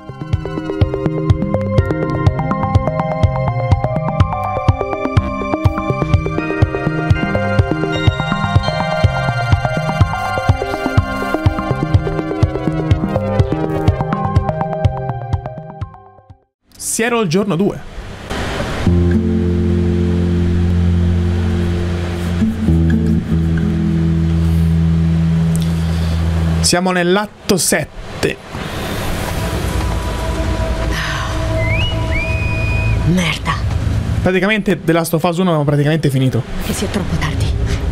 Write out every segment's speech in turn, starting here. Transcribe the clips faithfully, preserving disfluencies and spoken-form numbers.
Siero al giorno due. Siamo nell'atto sette. Merda. Praticamente The Last of Us uno abbiamo praticamente finito. Che sia troppo tardi.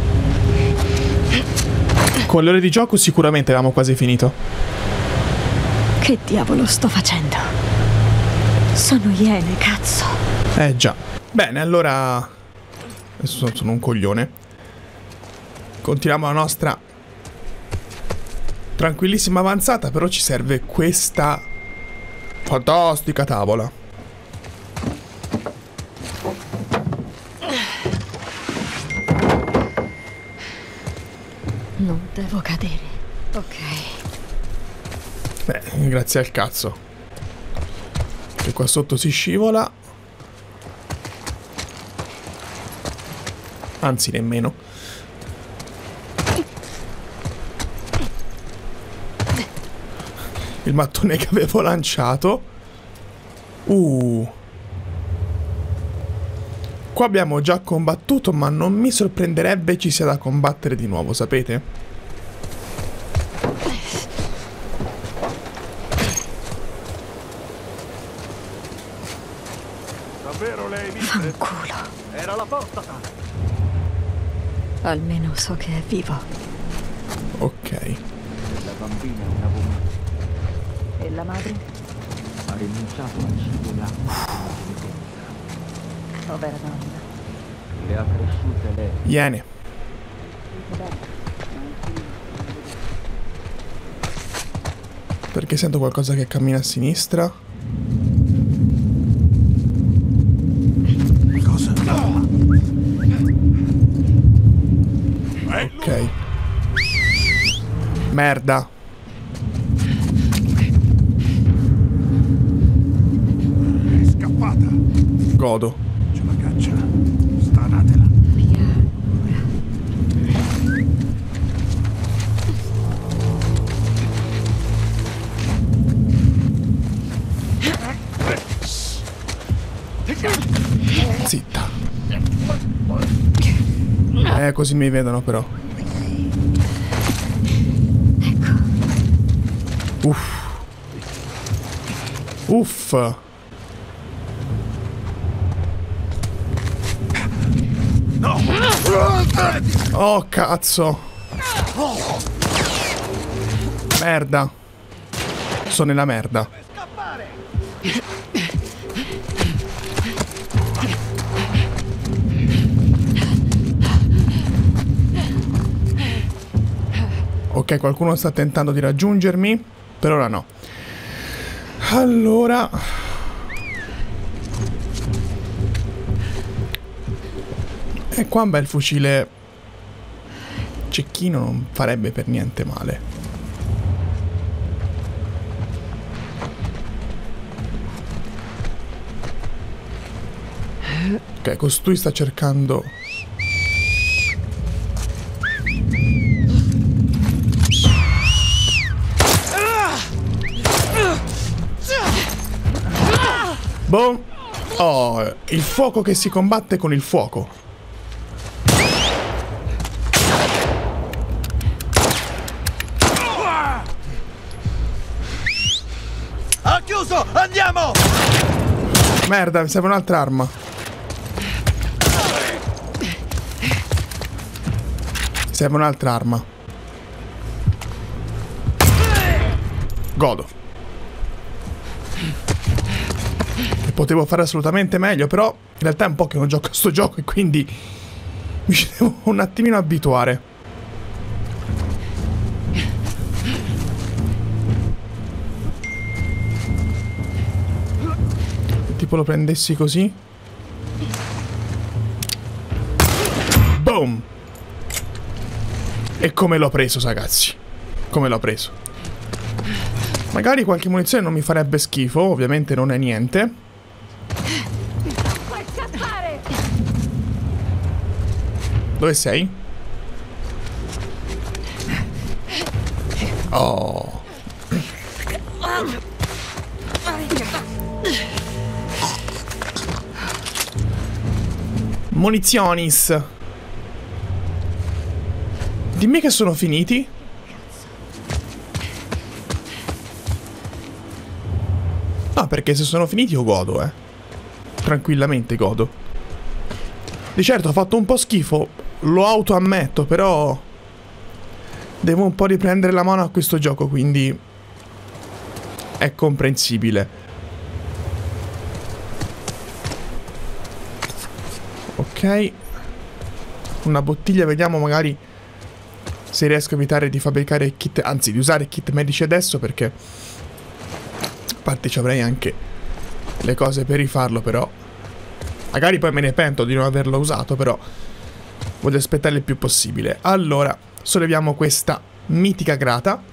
Con le ore di gioco sicuramente avevamo quasi finito. Che diavolo sto facendo? Sono iene, cazzo. Eh già. Bene, allora... Adesso sono un coglione. Continuiamo la nostra tranquillissima avanzata, però ci serve questa fantastica tavola. Non devo cadere. Ok. Beh, grazie al cazzo. Che qua sotto si scivola. Anzi, nemmeno. Il mattone che avevo lanciato. Uh. Qua abbiamo già combattuto, ma non mi sorprenderebbe ci sia da combattere di nuovo, sapete? Davvero lei viste? Fanculo. Era la porta. Almeno so che è vivo. Ok. La bambina è una vomita. E la madre? Ha rinunciato al cibo e l'acqua. Povera donna. Le ha cresciute lei. Iene. Perché sento qualcosa che cammina a sinistra? Cosa? Ok. Merda. È scappata. Godo. Ce la caccia. Stanatela. Zitta. Eh, così mi vedono però. Uff. Uff. No! Oh, cazzo. Merda. Sono nella merda. Ok, qualcuno sta tentando di raggiungermi. Per ora no. Allora... E qua un bel fucile cecchino non farebbe per niente male. Ok, costui sta cercando... Boom! Oh, il fuoco che si combatte con il fuoco. Ha chiuso! Andiamo! Merda, mi serve un'altra arma. Mi serve un'altra arma. Godo. E potevo fare assolutamente meglio, però in realtà è un po' che non gioco a sto gioco e quindi mi ci devo un attimino abituare. Tipo lo prendessi così. Boom! E come l'ho preso, ragazzi? Come l'ho preso? Magari qualche munizione non mi farebbe schifo, ovviamente non è niente. Puoi scappare! Dove sei? Oh. Munizionis. Dimmi che sono finiti. No, perché se sono finiti io godo, eh. Tranquillamente godo. Di certo ho fatto un po' schifo, lo autoammetto, però devo un po' riprendere la mano a questo gioco, quindi è comprensibile. Ok. Una bottiglia, vediamo magari se riesco a evitare di fabbricare kit, anzi di usare kit medici adesso, perché a parte ci avrei anche le cose per rifarlo, però magari poi me ne pento di non averlo usato, però voglio aspettare il più possibile. Allora, solleviamo questa mitica grata.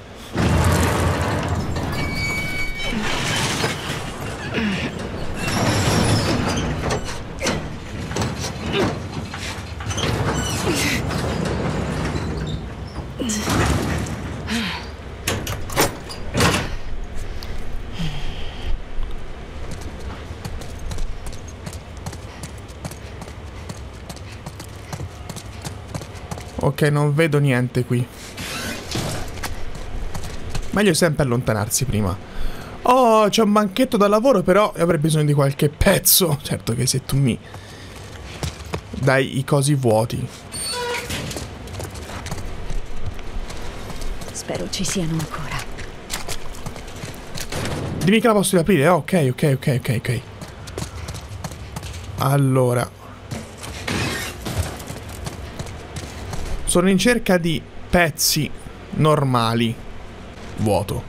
Ok, non vedo niente qui. Meglio sempre allontanarsi prima. Oh, c'è un banchetto da lavoro, però avrei bisogno di qualche pezzo. Certo che se tu mi dai i cosi vuoti. Spero ci siano ancora. Dimmi che la posso riaprire. Oh, ok, ok, ok, ok, ok. Allora, sono in cerca di pezzi normali. Vuoto.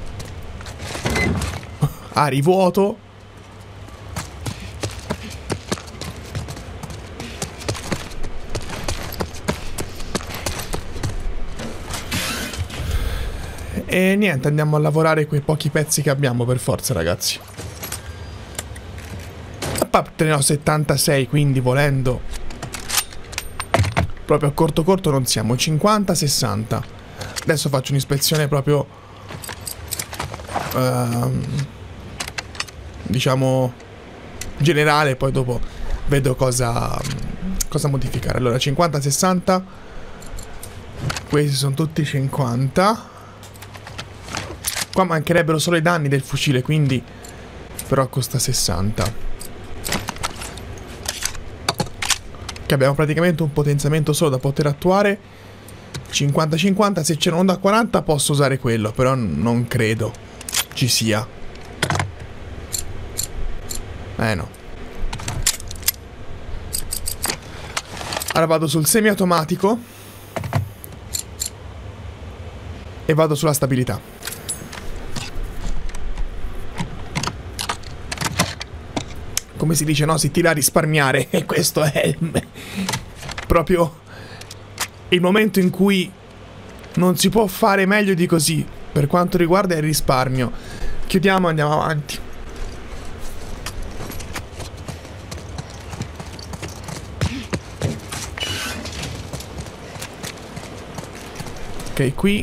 Ah, rivuoto. E niente, andiamo a lavorare quei pochi pezzi che abbiamo per forza, ragazzi. A parte ne ho settantasei, quindi volendo proprio a corto corto non siamo. cinquanta sessanta. Adesso faccio un'ispezione proprio uh, diciamo generale, poi dopo vedo cosa cosa modificare. Allora, cinquanta sessanta. Questi sono tutti cinquanta. Qua mancherebbero solo i danni del fucile, quindi però costa sessanta. Che abbiamo praticamente un potenziamento solo da poter attuare. cinquanta cinquanta. Se c'è un'onda quaranta posso usare quello, però non credo ci sia. Eh no. Ora vado sul semiautomatico e vado sulla stabilità. Come si dice, no? Si tira a risparmiare. E questo è proprio il momento in cui non si può fare meglio di così per quanto riguarda il risparmio. Chiudiamo e andiamo avanti. Ok, qui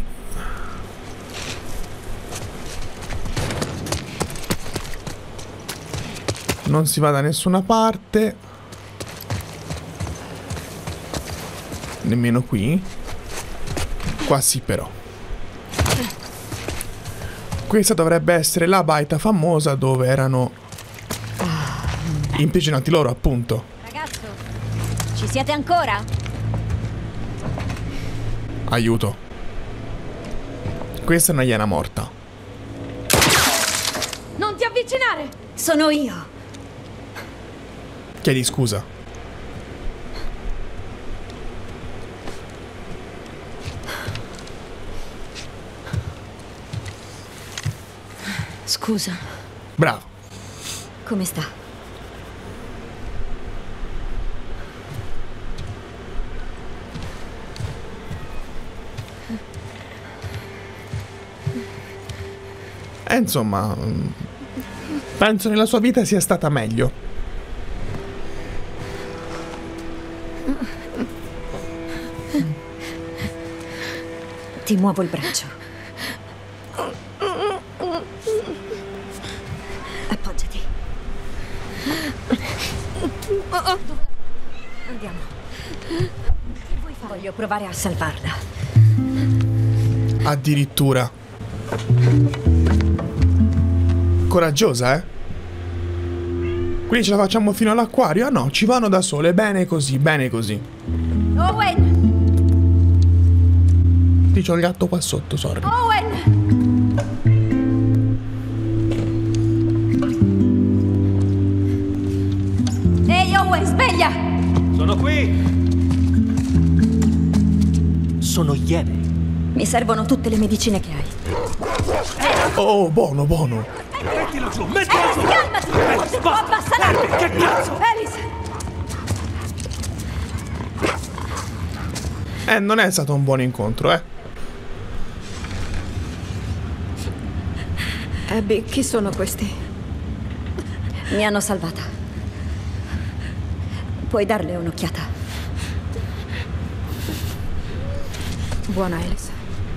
non si va da nessuna parte. Nemmeno qui. Qua sì, però. Questa dovrebbe essere la baita famosa dove erano imprigionati loro, appunto. Ragazzo, ci siete ancora? Aiuto. Questa è una iena morta. Non ti avvicinare! Sono io. Chiedi scusa. Scusa. Bravo. Come sta? E insomma, penso nella sua vita sia stata meglio. Ti muovo il braccio. Appoggiati. Andiamo. Che vuoi fare? Voglio provare a salvarla. Addirittura. Coraggiosa, eh? Quindi ce la facciamo fino all'acquario? Ah no, ci vanno da sole. Bene così, bene così. Owen! Ti c'ho il gatto qua sotto, sorry. Owen! Ehi, Owen, sveglia! Sono qui! Sono Iene. Mi servono tutte le medicine che hai. Oh, buono, buono. Mettilo giù, mettilo Elis, giù! calmati! Eh, Non si può basta. abbassare! Che cazzo? Elis! Eh, non è stato un buon incontro, eh. Abby, chi sono questi? Mi hanno salvata. Puoi darle un'occhiata. Buona Elis.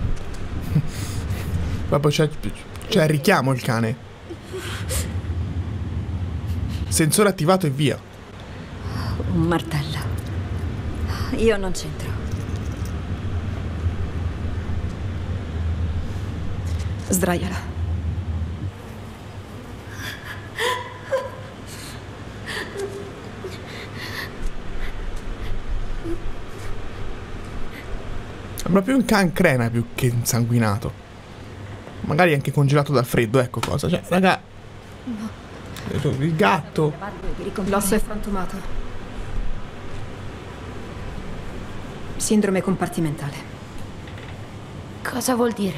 Proprio c'è, c'è il richiamo il cane. Sensore attivato e via. Un martello. Io non c'entro. Sdraiala. Sembra più un cancrena più che insanguinato. Magari anche congelato dal freddo, ecco cosa. Cioè, raga. No. Il gatto. L'osso è frantumato. Sindrome compartimentale. Cosa vuol dire?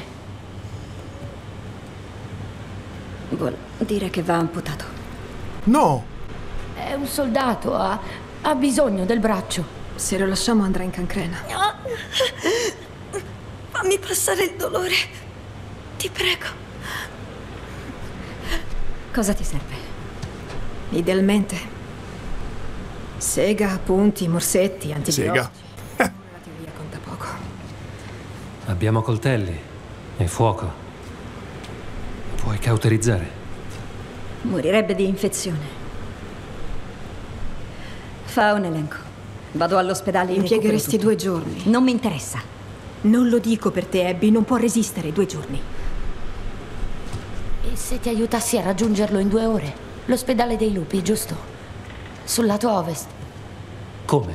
Vuol dire che va amputato. No! È un soldato, ha, ha bisogno del braccio. Se lo lasciamo andrà in cancrena. No. Fammi passare il dolore. Ti prego. Cosa ti serve? Idealmente. Sega, punti, morsetti, antibiotici. Sega. La teoria conta poco. Abbiamo coltelli e fuoco. Puoi cauterizzare. Morirebbe di infezione. Fa un elenco. Vado all'ospedale in Impiegheresti recupero due giorni. tutto. Non mi interessa. Non lo dico per te, Abby, non può resistere due giorni. E se ti aiutassi a raggiungerlo in due ore? L'ospedale dei lupi, giusto? Sul lato ovest. Come?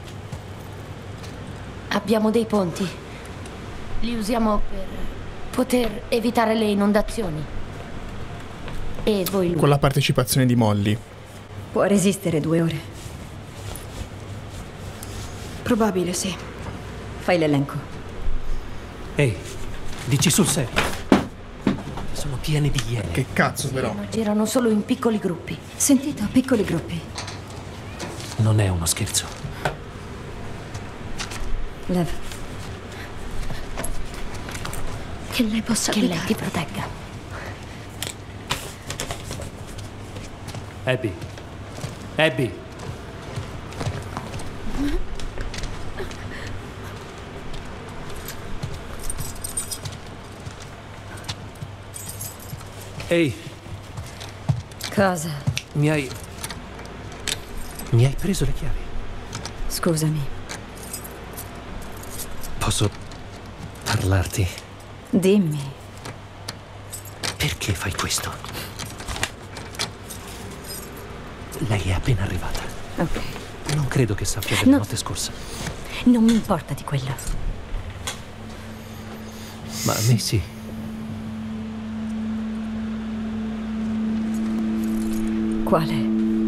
Abbiamo dei ponti. Li usiamo per poter evitare le inondazioni. E voi lupi. Con la partecipazione di Molly. Può resistere due ore. Probabile, sì. Fai l'elenco. Ehi, dici sul serio. Sono piene di iene. Che cazzo però. Ma girano solo in piccoli gruppi. Sentito, piccoli gruppi. Non è uno scherzo. Lev. Che lei possa Che lei guidare. ti protegga. Abby. Abby. Ehi, Cosa? mi hai... Mi hai preso le chiavi. Scusami. Posso parlarti? Dimmi. Perché fai questo? Lei è appena arrivata. Ok. Non credo che sappia della No. notte scorsa. Non mi importa di quello. Ma a me sì. Quale?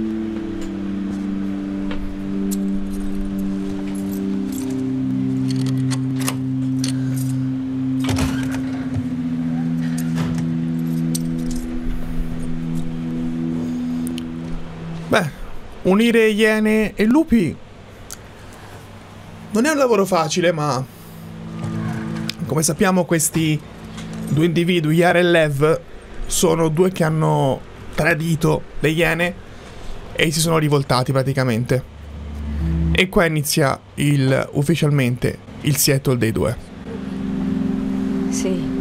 Beh, unire iene e lupi non è un lavoro facile, ma come sappiamo questi due individui, Yara e Lev, sono due che hanno tradito le Iene e si sono rivoltati praticamente. E qua inizia il ufficialmente il Seattle dei due. Sì.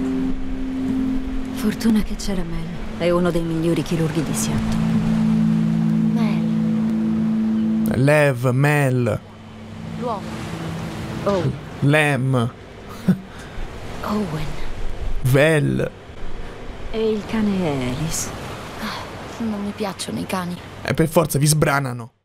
Fortuna che c'era Mel. È uno dei migliori chirurghi di Seattle. Mel. Lev, Mel, L'uomo. Oh, Lem, Owen. Vel. e il cane è Alice. Non mi piacciono i cani. E per forza vi sbranano.